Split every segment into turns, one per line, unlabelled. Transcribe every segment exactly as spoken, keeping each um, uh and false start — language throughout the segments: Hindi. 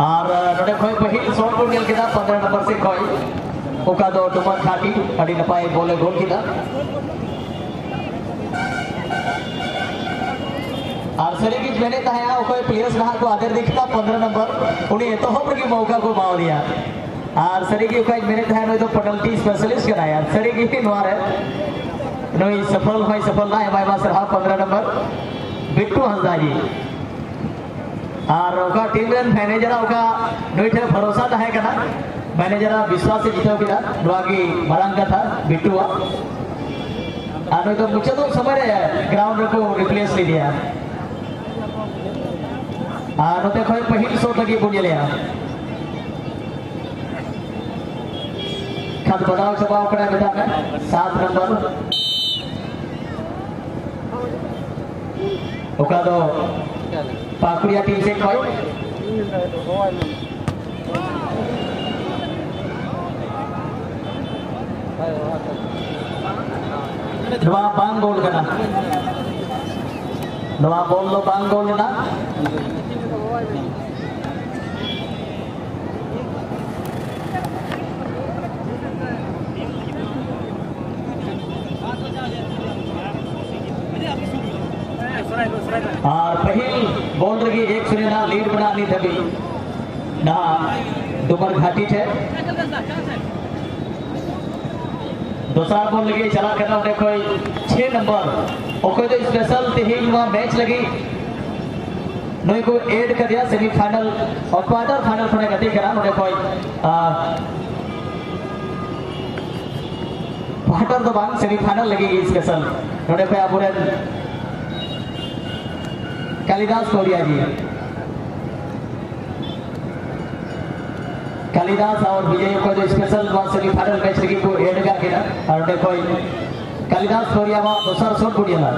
और नोडे खोई पहिल शॉट को नेल किदा पंद्रह नंबर से खोई ओका दो डुमर खाटी अड़ी नपाय बोले गोल किदा और सरी की मैंने तहाया ओको प्लेयर्स रहा को आदर दिखता पंद्रह नंबर उन्हें तो होपर की मौका को माव दिया और सरी की ओका मैंने तहाया नो तो पेनल्टी स्पेशलिस्ट कराया सरी की नोर है नो सफल होई सफल ना है बाबा सर पंद्रह नंबर बिट्टू हंसदा जी और ओका टीम रेन मैनेजर ओका नोइठे भरोसा तहे कना मैनेजर विश्वास से जीतो किदा नोगी मरांग कथा बिट्टू आ नो तो मुझे तो समय रे ग्राउंड को रिप्लेस ले दिया आ नोते खोई पहिल शॉट लगी बुझलिया खाद बदाव सभा ओकरा बेटा में सात नंबर ओका दो पाकुड़िया टीम से खोई दवा बांग गोल करना दवा बोल लो बांग गोल ना और पहिल बॉल की एक सुनेना लीड बनानी थी ना डुमर घाटी थे दूसरा बॉल लगी चला करना उन्हें कोई छह नंबर और कोई तो स्पेशल तेहिल वहाँ मैच लगी नोई को ऐड कर दिया सेमीफाइनल और क्वार्टर फाइनल थोड़े गति करा उन्हें कोई क्वार्टर तो बांग सेमीफाइनल लगेगी स्पेशल उन्हें कोई अबुरन कालिदास कोरिया जी कालिदास और विजय को जो स्पेशल सेमीफाइनल मैच लगी को एड का किया और उन्हें कोई कालिदास कोरिया वहाँ दूसरा शॉट बुढ़िया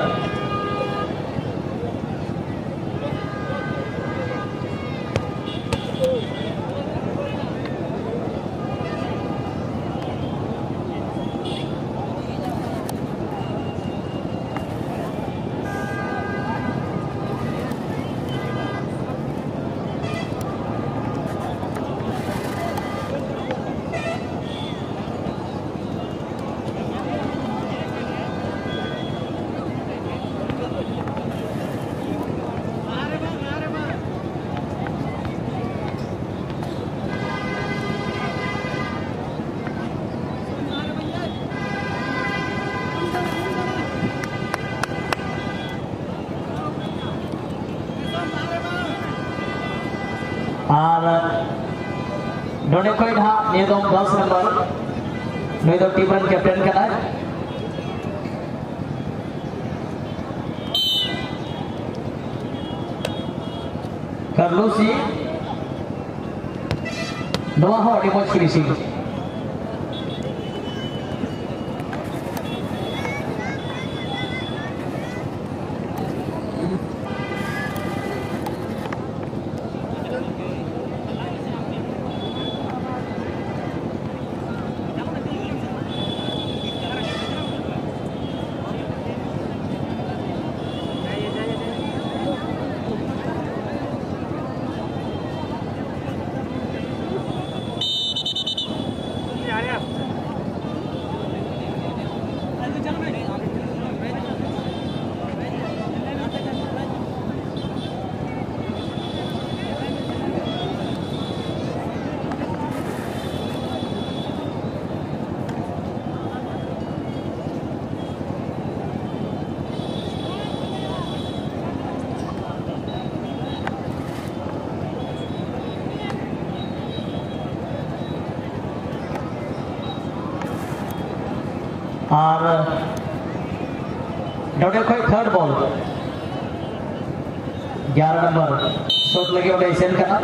और नोने कोई ढा ये दो दस नंबर नोई दो टीम रन कैप्टन करना कार्लोसी नोआ हो डिमोच फिनिशिंग और नोटे कोई थर्ड बॉल ग्यारह नंबर शॉट लगे उन्हें सेंड करना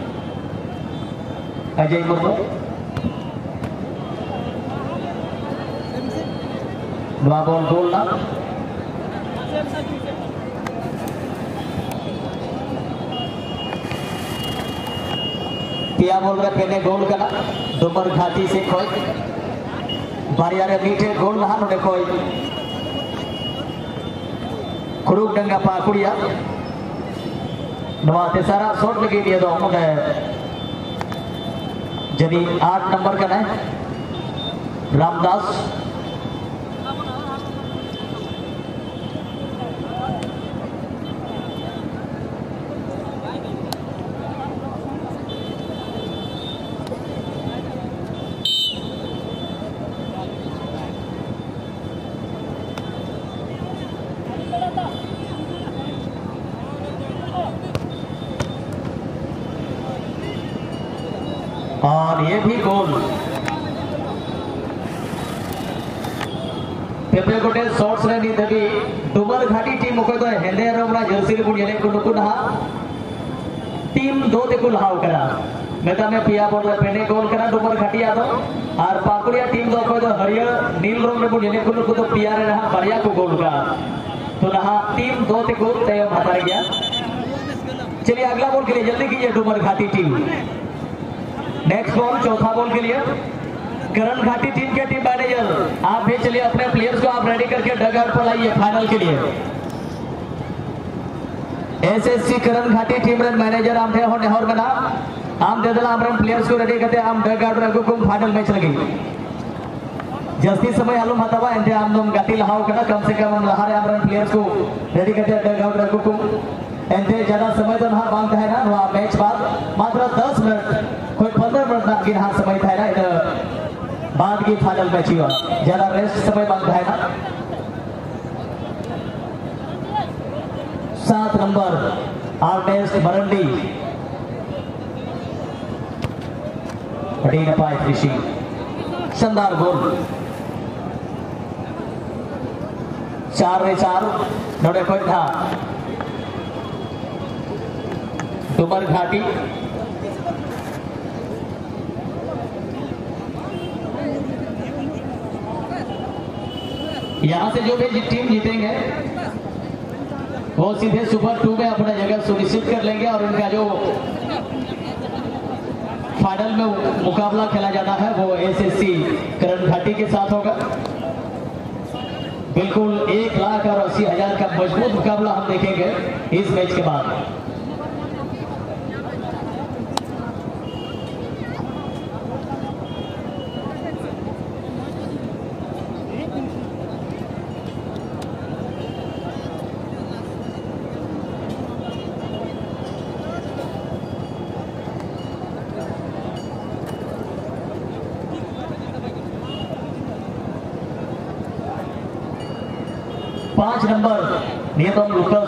अजय मुर्मू नवा बॉल गोल ना तिया बॉल रखे ने गोल करना डुमर घाटी से खोई बारियारे मीठे गोल नहा नोडे कोई खुरुक डंगा पाकुड़िया नवा तेसारा शॉट लगी दिया दो उन्हें जनी आठ नंबर का है रामदास। और ये भी गोल पेपे गोटे शॉट्स रे नित भी डुमर घाटी टीम को तो हेंदे रमना जर्सी को येले को नुकुन हा टीम दो ते को लहाव करा मेता में पिया बोल पेने गोल करा डुमर घाटी आ दो और पाकुड़िया टीम दो को तो हरियर नील रंग रे को येले को तो पिया रे रहा बरिया को गोल का तो रहा टीम दो ते को तय हार गया। चलिए अगला बॉल के लिए जल्दी कीजिए Dumar Ghati team. Next ball चौथा बॉल के लिए करण घाटी टीम के टीम मैनेजर आप भी चलिए अपने प्लेयर्स को आप रेडी करके डग आउट पर लाइए फाइनल के लिए। एसएससी करण घाटी टीम रन मैनेजर आम थे होने और बना आम दे दला आम प्लेयर्स को रेडी करते आम डग आउट रखो कुम फाइनल मैच लगी जस्ती समय आलम हतावा एंते आम दम गाती लहाव करना कम से कम हम लहारे आम प्लेयर्स को रेडी करते डग आउट रखो कुम एंते ज्यादा समय तो ना बांध है ना वहाँ मैच बाद मात्र दस मिनट कोई पंद्रह मिनट ना गिन समय था ना इधर बाद की फाइनल मैच हुआ ज्यादा रेस्ट समय बांध है ना। सात नंबर आर्नेस्ट मरंडी अड़ी नपाय कृषि शानदार गोल चार रे चार नोड़े कोई था डुमर घाटी यहां से जो भी टीम जीतेंगे वो सीधे सुपर टू में अपना जगह सुनिश्चित कर लेंगे और उनका जो फाइनल में मुकाबला खेला जाना है वो एसएससी करण घाटी के साथ होगा। बिल्कुल एक लाख और अस्सी हजार का मजबूत मुकाबला हम देखेंगे इस मैच के बाद। पांच नंबर नियतम लुकस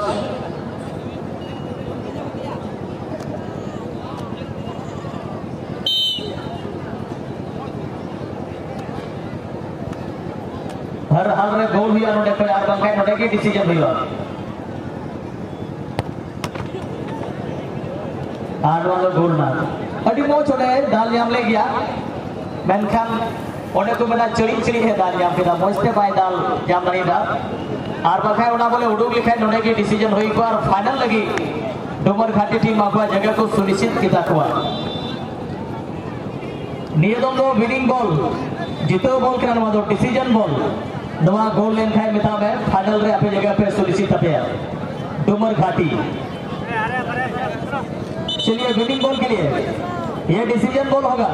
हर हाल में गोल हुआ नोटे पे आर बंकाय नोटे की डिसीजन हुआ आर वाला गोल ना अड़ी मोच होने दाल जाम ले गया मेनखान ओने को मेना चढ़ी चढ़ी है दाल जाम के मोचते पाए दाल जाम नहीं दा और बखाय उड़ा बोले उड़ूक लिखाय नोने की डिसीजन हुई को और फाइनल लगी डुमर घाटी टीम आकुआ जगह को सुनिश्चित किया हुआ नियम दो विनिंग बॉल जीतो बॉल के नाम दो डिसीजन बॉल नवा गोल लेन खाए मिता में फाइनल रे अपनी जगह पे सुनिश्चित है डुमर घाटी। चलिए विनिंग बॉल के लिए ये डिसीजन बॉल होगा।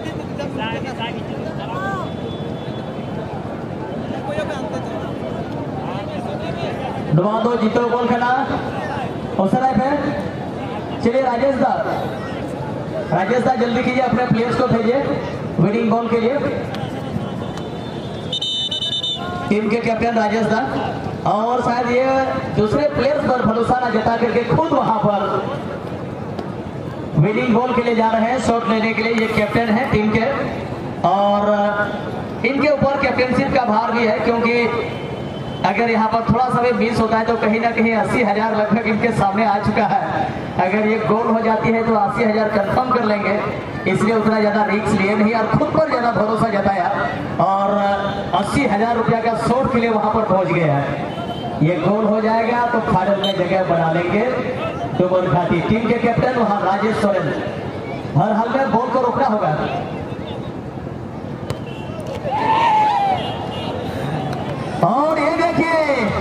नवा दो जीतो बॉल खेला अवसर है पे। चलिए राजेश दा राजेश दा जल्दी कीजिए अपने प्लेयर्स को भेजिए विनिंग बॉल के लिए। टीम के कैप्टन राजेश दा और शायद ये दूसरे प्लेयर्स पर भरोसा ना जता करके खुद वहां पर विनिंग बॉल के लिए जा रहे हैं शॉट लेने के लिए। ये कैप्टन है टीम के और इनके ऊपर कैप्टनशिप का भार भी है क्योंकि अगर यहाँ पर थोड़ा सा भी मिस होता है तो कहीं ना कहीं अस्सी हजार लगभग इनके सामने आ चुका है। अगर ये गोल हो जाती है तो अस्सी हजार कंफर्म कर लेंगे इसलिए उतना ज्यादा रिस्क लिए नहीं और खुद पर ज्यादा भरोसा जताया और अस्सी हजार रुपया का शॉट के लिए वहां पर पहुंच गए हैं। ये गोल हो जाएगा तो फाइनल में जगह बना लेंगे डुमर घाटी टीम के कैप्टन वहां राजेश सोरेन। हर हाल में बॉल को रोकना होगा। और ये देखिए